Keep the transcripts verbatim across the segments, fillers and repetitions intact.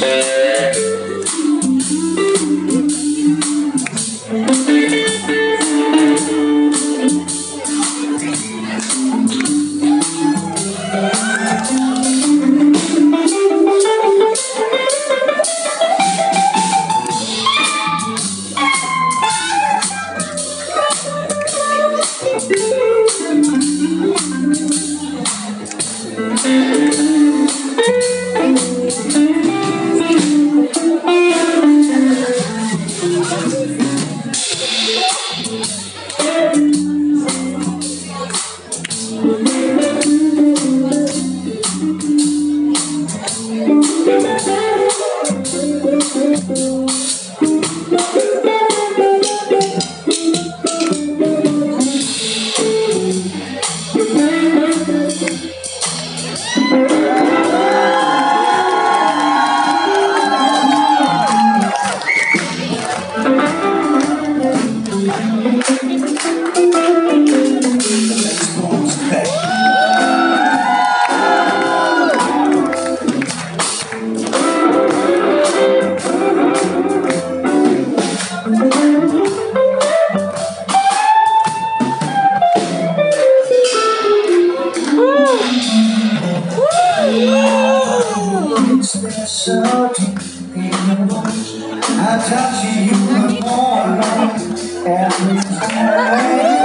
So deep in your voice, I touch you more alone every time.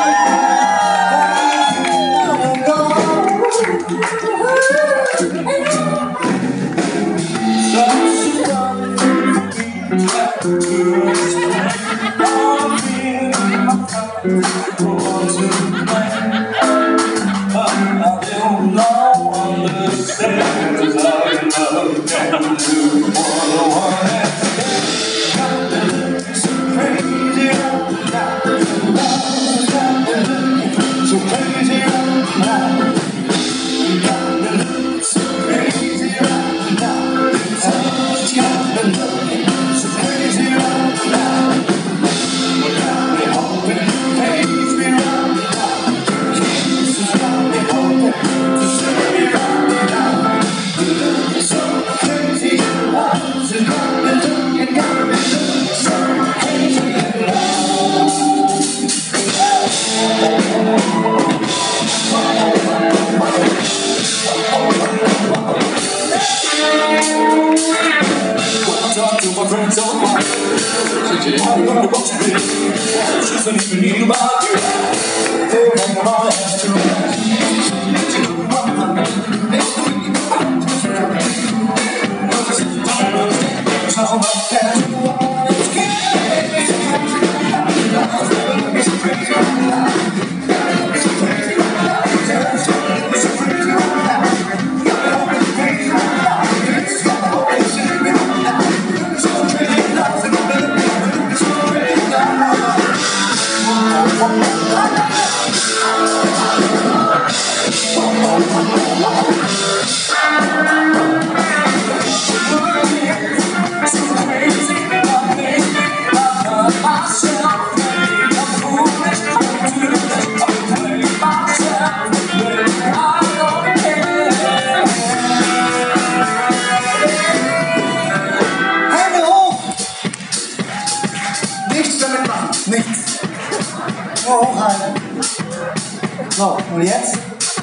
So, und jetzt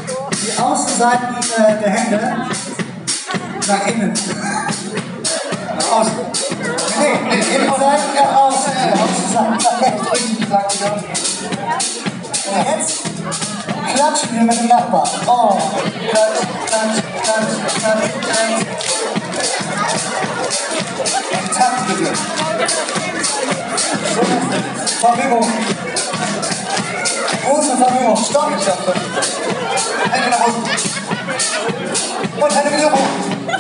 die Außenseiten der Hände nach innen. Nach außen. Nee, die Innenseiten nach außen. Die Außenseiten nach innen. Und jetzt klatschen wir mit dem Nachbarn. Oh, klatsch, klatsch, klatsch, klatsch, klatsch. Und Takt bitte. So, Verbegung. Große Verbegung. Stopp. Hände nach unten. Und Hände wieder hoch.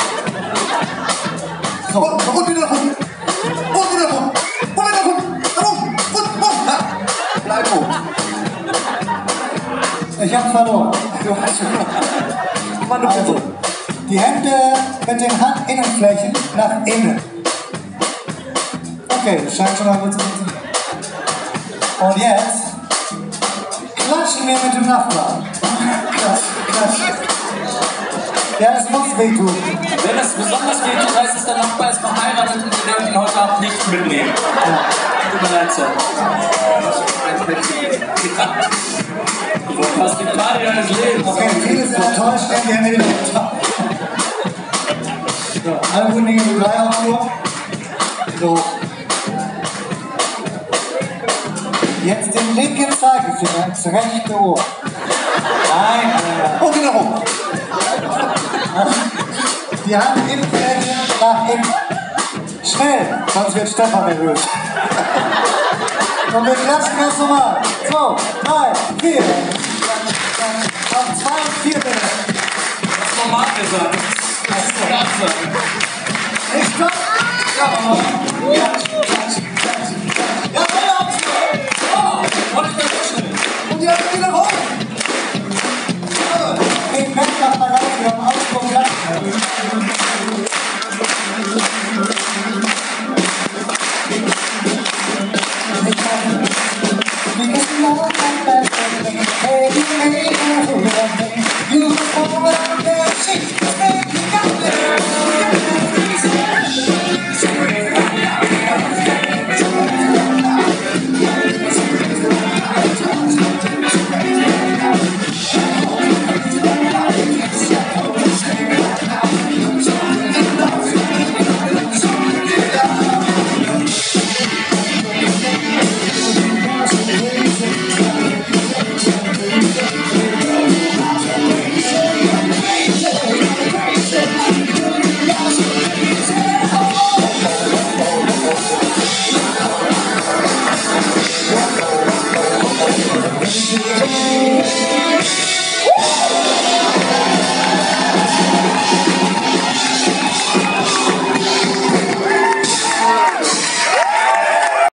So, und wieder nach unten. Und wieder nach unten. Und wieder nach unten. Nach unten. Und, und. Ha. Bleib hoch. Ich hab verloren. Du hast verloren. Also, die Hände mit den Handinnenflächen nach innen. Okay, das scheint schon mal gut zu funktionieren. Und jetzt klatschen wir mit dem Nachbarn. Klatsch, klatsch. Ja, das muss wehtun. Wenn es besonders wehtut, heißt es danach Papa ist verheiratet und wir dürfen ihn heute Abend nicht mitnehmen. Ja. Tut mir leid, Sir. Du hast die Party deines Lebens. Okay, viele sind enttäuscht, denn wir haben den Laptop. So, alle guten Dinge sind drei auf Uhr. So. Jetzt den linken Zeigefinger ins rechte Ohr. Nein, äh, und wieder rum. Die Hand im Fläche nach hinten. Schnell, sonst wird Stefan nervös. Und wir klatschen ganz normal. zwei, drei, vier. Auf zwei und vier bitte. Das ist normal gesagt. Das ist normal gesagt. Ich stopp. Ja,